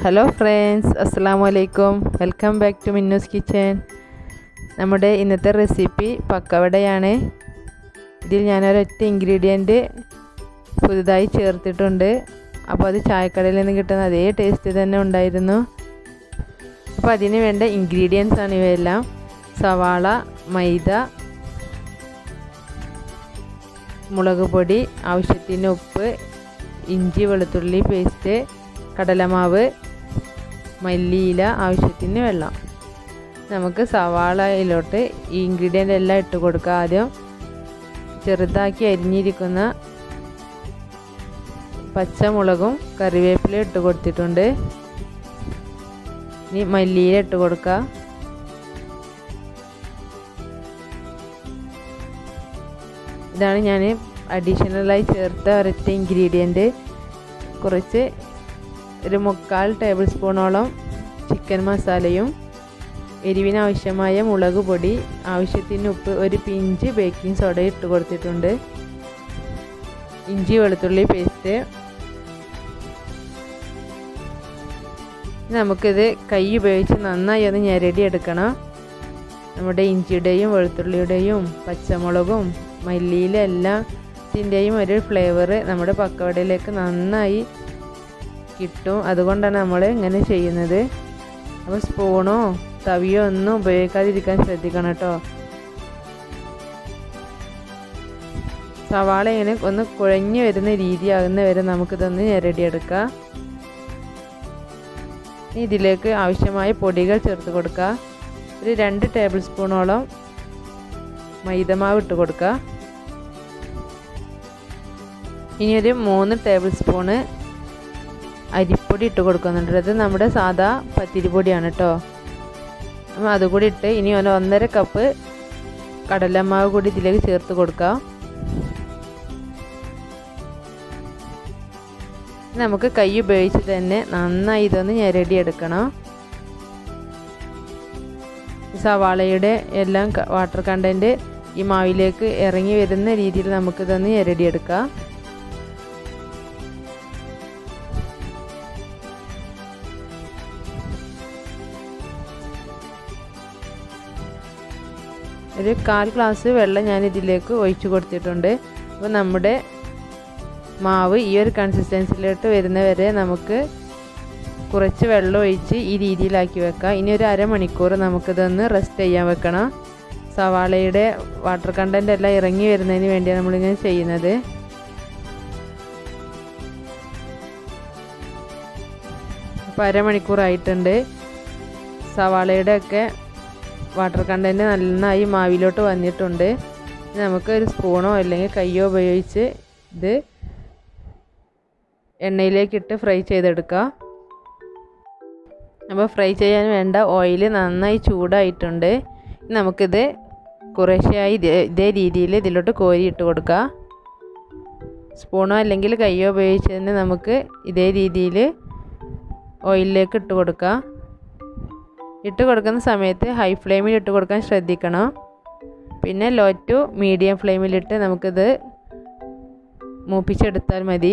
Hello friends, അസ്സലാമു അലൈക്കും. Welcome back to Minnu's kitchen. നമ്മുടെ ഇന്നത്തെ റെസിപ്പി പക്കവടയാണ്. ഇതിൽ ഞാനൊരൊറ്റ ഇൻഗ്രീഡിയൻറ്റ് പുതുതായി ചേർത്തിട്ടുണ്ട്. അപ്പോൾ അത് ചായക്കടയിൽ നിന്ന് കിട്ടുന്ന അതേ ടേസ്റ്റ് തന്നെ ഉണ്ടായിരുന്നു. അപ്പോൾ അതിന് വേണ്ട ഇൻഗ്രീഡിയൻസ് ആണ് ഇവയെല്ലാം: സവാള, മൈദ, മുളക് പൊടി, ആവശ്യത്തിന് ഉപ്പ്, ഇഞ്ചി വെളുത്തുള്ളി പേസ്റ്റ്, കടലമാവ്, മല്ലിയില, ആവശ്യത്തിന് വെള്ളം. നമുക്ക് സവാളയിലോട്ട് ഈ ഇൻഗ്രീഡിയൻ്റ് എല്ലാം ഇട്ട് കൊടുക്കുക. ആദ്യം ചെറുതാക്കി അരിഞ്ഞിരിക്കുന്ന പച്ചമുളകും കറിവേപ്പിലയും ഇട്ട് കൊടുത്തിട്ടുണ്ട്. ഇനി മല്ലിയില ഇട്ട് കൊടുക്കുക. ഇതാണ് ഞാൻ അഡീഷണലായി ചേർത്ത ഒരൊറ്റ ഇൻഗ്രീഡിയൻറ്റ്. കുറച്ച് ഒരു 3/4 ടേബിൾ സ്പൂണോളം ചിക്കൻ മസാലയും, എരിവിനാവശ്യമായ മുളക് പൊടി, ആവശ്യത്തിന് ഉപ്പ്, ഒരു പിഞ്ച് ബേക്കിംഗ് സോഡ ഇട്ട് കൊടുത്തിട്ടുണ്ട്. ഇഞ്ചി വെളുത്തുള്ളി പേസ്റ്റ്. നമുക്കിത് കൈ ഉപയോഗിച്ച് നന്നായി ഒന്ന് ഞെരടിയെടുക്കണം. നമ്മുടെ ഇഞ്ചിയുടെയും വെളുത്തുള്ളിയുടെയും പച്ചമുളകും മല്ലിയില എല്ലാത്തിൻ്റെയും ഒരു ഫ്ലേവർ നമ്മുടെ പക്കവടയിലേക്ക് നന്നായി കിട്ടും. അതുകൊണ്ടാണ് നമ്മൾ ഇങ്ങനെ ചെയ്യുന്നത്. അപ്പോൾ സ്പൂണോ തവിയോ ഒന്നും ഉപയോഗിക്കാതിരിക്കാൻ ശ്രദ്ധിക്കണം കേട്ടോ. സവാള ഇങ്ങനെ ഒന്ന് കുഴഞ്ഞു വരുന്ന രീതിയാകുന്ന വരെ നമുക്കിതൊന്ന് ഞെരടിയെടുക്കാം. ഇതിലേക്ക് ആവശ്യമായ പൊടികൾ ചേർത്ത് കൊടുക്കുക. ഒരു 2 ടേബിൾ സ്പൂണോളം മൈദമാവ് ഇട്ട് കൊടുക്കുക. ഇനി ഒരു 3 ടേബിൾ സ്പൂണ് അരിപ്പൊടി ഇട്ട് കൊടുക്കുന്നുണ്ട്. അത് നമ്മുടെ സാധാ പത്തിരിപ്പൊടിയാണ് കേട്ടോ. അപ്പോൾ അതുകൂടി ഇട്ട് ഇനി 1.5 കപ്പ് കടലമാവ് കൂടി ഇതിലേക്ക് ചേർത്ത് കൊടുക്കാം. നമുക്ക് കൈ ഉപയോഗിച്ച് തന്നെ നന്നായി ഇതൊന്ന് ഞെരടിയെടുക്കണം. സവാളയുടെ എല്ലാം വാട്ടർ കണ്ടൻറ്റ് ഈ മാവിലേക്ക് ഇറങ്ങി വരുന്ന രീതിയിൽ നമുക്കിതൊന്ന് ഞെരടിയെടുക്കാം. ഒരു 1/4 ഗ്ലാസ് വെള്ളം ഞാൻ ഇതിലേക്ക് ഒഴിച്ചു കൊടുത്തിട്ടുണ്ട്. അപ്പോൾ നമ്മുടെ മാവ് ഈ ഒരു കൺസിസ്റ്റൻസിലോട്ട് വരുന്നവരെ നമുക്ക് കുറച്ച് വെള്ളം ഒഴിച്ച് ഈ രീതിയിലാക്കി വെക്കാം. ഇനി ഒരു അരമണിക്കൂർ നമുക്കിതൊന്ന് റെസ്റ്റ് ചെയ്യാൻ വെക്കണം. സവാളയുടെ വാട്ടർ കണ്ടൻറ്റ് എല്ലാം ഇറങ്ങി വരുന്നതിന് വേണ്ടിയാണ് നമ്മളിങ്ങനെ ചെയ്യുന്നത്. അപ്പോൾ അരമണിക്കൂറായിട്ടുണ്ട്. സവാളയുടെ ഒക്കെ വാട്ടർ കണ്ടൻറ്റ് നന്നായി മാവിലോട്ട് വന്നിട്ടുണ്ട്. നമുക്ക് ഒരു സ്പൂണോ അല്ലെങ്കിൽ കയ്യോ ഉപയോഗിച്ച് ഇത് എണ്ണയിലേക്കിട്ട് ഫ്രൈ ചെയ്തെടുക്കാം. അപ്പോൾ ഫ്രൈ ചെയ്യാൻ വേണ്ട ഓയിൽ നന്നായി ചൂടായിട്ടുണ്ട്. നമുക്കിത് കുറേശ്ശെയായി ഇതേ രീതിയിൽ ഇതിലോട്ട് കോരി ഇട്ട് കൊടുക്കാം. സ്പൂണോ അല്ലെങ്കിൽ കയ്യോ ഉപയോഗിച്ച് തന്നെ നമുക്ക് ഇതേ രീതിയിൽ ഓയിലിലേക്ക് ഇട്ട് കൊടുക്കാം. ഇട്ട് കൊടുക്കുന്ന സമയത്ത് ഹൈ ഫ്ലെയിമിൽ ഇട്ട് കൊടുക്കാൻ ശ്രദ്ധിക്കണം. പിന്നെ ലോ ടു മീഡിയം ഫ്ലെയിമിലിട്ട് നമുക്കിത് മൂപ്പിച്ചെടുത്താൽ മതി.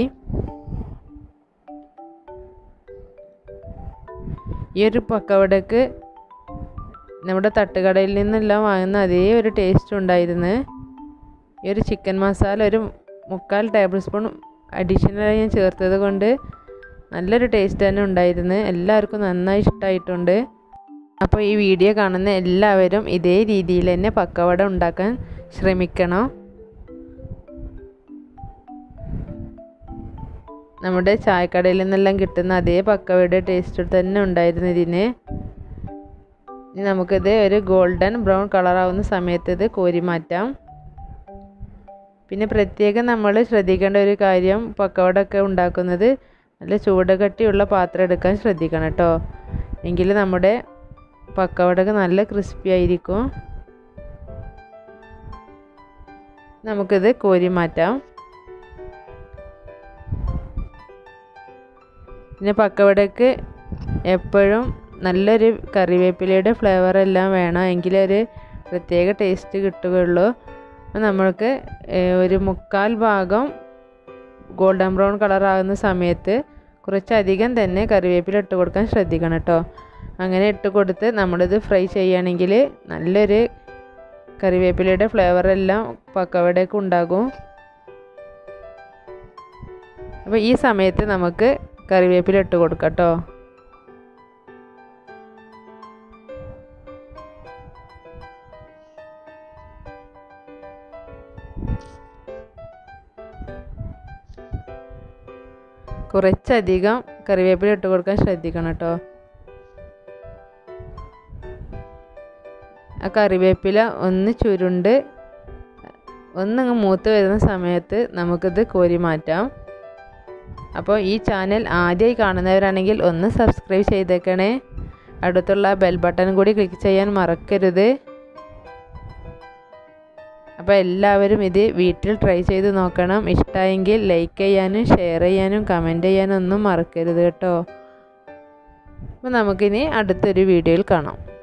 ഈ ഒരു പക്കവടക്ക് നമ്മുടെ തട്ടുകടയിൽ നിന്നെല്ലാം വാങ്ങുന്ന അതേ ഒരു ടേസ്റ്റ് ഉണ്ടായിരുന്നു. ഈ ഒരു ചിക്കൻ മസാല ഒരു 3/4 ടേബിൾ സ്പൂൺ അഡീഷണലായി ഞാൻ ചേർത്തത് കൊണ്ട് നല്ലൊരു ടേസ്റ്റ് തന്നെ ഉണ്ടായിരുന്നു. എല്ലാവർക്കും നന്നായി ഇഷ്ടമായിട്ടുണ്ട്. അപ്പോൾ ഈ വീഡിയോ കാണുന്ന എല്ലാവരും ഇതേ രീതിയിൽ തന്നെ പക്കവട ഉണ്ടാക്കാൻ ശ്രമിക്കണം. നമ്മുടെ ചായക്കടയിൽ നിന്നെല്ലാം കിട്ടുന്ന അതേ പക്കവട ടേസ്റ്റ് തന്നെ ഉണ്ടായിരുന്നു ഇതിന്. ഇനി നമുക്കിത് ഒരു ഗോൾഡൻ ബ്രൗൺ കളറാവുന്ന സമയത്ത് ഇത് കോരി മാറ്റാം. പിന്നെ പ്രത്യേകം നമ്മൾ ശ്രദ്ധിക്കേണ്ട ഒരു കാര്യം, പക്കവട ഒക്കെ ഉണ്ടാക്കുന്നത് നല്ല ചൂടുകട്ടിയുള്ള പാത്രം എടുക്കാൻ ശ്രദ്ധിക്കണം കേട്ടോ. എങ്കിൽ നമ്മുടെ പക്കവടക്ക് നല്ല ക്രിസ്പി ആയിരിക്കും. നമുക്കിത് കോരി മാറ്റാം. പിന്നെ പക്കവടക്ക് എപ്പോഴും നല്ലൊരു കറിവേപ്പിലയുടെ ഫ്ലേവർ എല്ലാം വേണം, എങ്കിലേ ഒരു പ്രത്യേക ടേസ്റ്റ് കിട്ടുകയുള്ളൂ. അപ്പോൾ നമ്മൾക്ക് ഒരു 3/4 ഭാഗം ഗോൾഡൻ ബ്രൗൺ കളറാകുന്ന സമയത്ത് കുറച്ചധികം തന്നെ കറിവേപ്പില ഇട്ട് കൊടുക്കാൻ ശ്രദ്ധിക്കണം കേട്ടോ. അങ്ങനെ ഇട്ട് കൊടുത്ത് നമ്മളിത് ഫ്രൈ ചെയ്യുകയാണെങ്കിൽ നല്ലൊരു കറിവേപ്പിലയുടെ ഫ്ലേവറെല്ലാം പക്കവടയ്ക്ക് ഉണ്ടാകും. അപ്പോൾ ഈ സമയത്ത് നമുക്ക് കറിവേപ്പില ഇട്ട് കൊടുക്കാം കേട്ടോ. കുറച്ചധികം കറിവേപ്പില ഇട്ട് കൊടുക്കാൻ ശ്രദ്ധിക്കണം കേട്ടോ. ആ കറിവേപ്പില ഒന്ന് ചുരുണ്ട് ഒന്നങ്ങ് മൂത്ത് വരുന്ന സമയത്ത് നമുക്കിത് കോരി മാറ്റാം. അപ്പോൾ ഈ ചാനൽ ആദ്യമായി കാണുന്നവരാണെങ്കിൽ ഒന്ന് സബ്സ്ക്രൈബ് ചെയ്തേക്കണേ. അടുത്തുള്ള ബെൽ ബട്ടൺ കൂടി ക്ലിക്ക് ചെയ്യാൻ മറക്കരുത്. അപ്പോൾ എല്ലാവരും ഇത് വീട്ടിൽ ട്രൈ ചെയ്ത് നോക്കണം. ഇഷ്ടമായെങ്കിൽ ലൈക്ക് ചെയ്യാനും ഷെയർ ചെയ്യാനും കമൻറ്റ് ചെയ്യാനും ഒന്നും മറക്കരുത് കേട്ടോ. അപ്പോൾ നമുക്കിനി അടുത്തൊരു വീഡിയോയിൽ കാണാം.